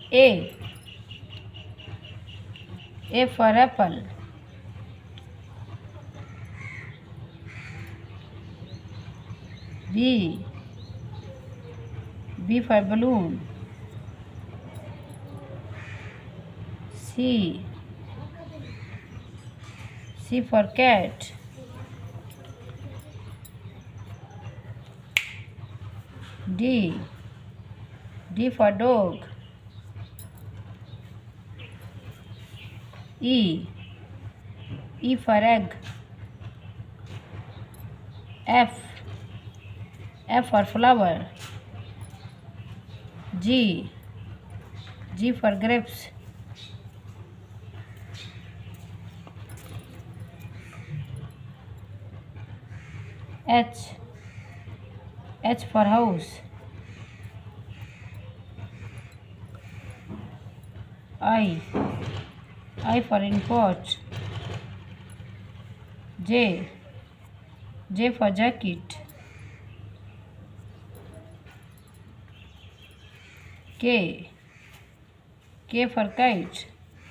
A. A for apple. B. B for balloon. C. C for cat. D. D for dog. E. E for egg. F. F for flower. G. G for grapes. H. H for house. I. I for in pot. J. J for jacket. K. K for kite.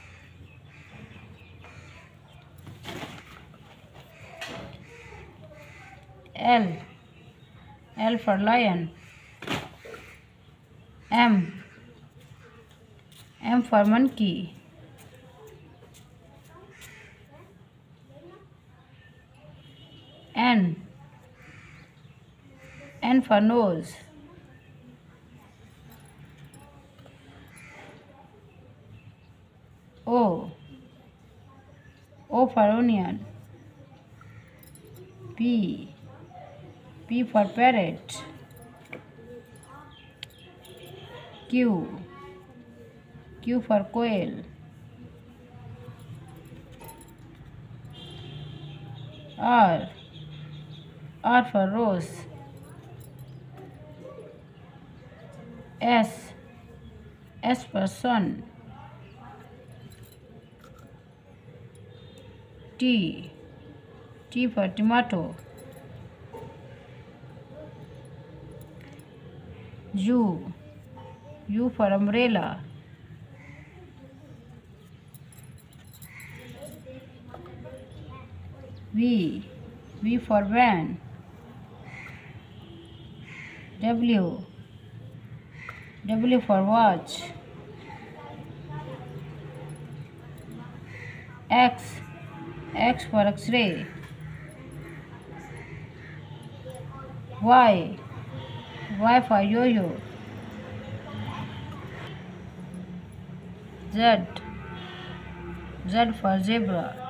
L. L for lion. M. M for monkey. N. N for nose. O. O for onion. P. P for parrot. Q. Q for quail. R. R for rose. S. S for sun. T. T for tomato. U. U for umbrella. V. V for van. W. W for watch. X. X for X-ray. Y. Y for yo-yo. Z. Z for zebra.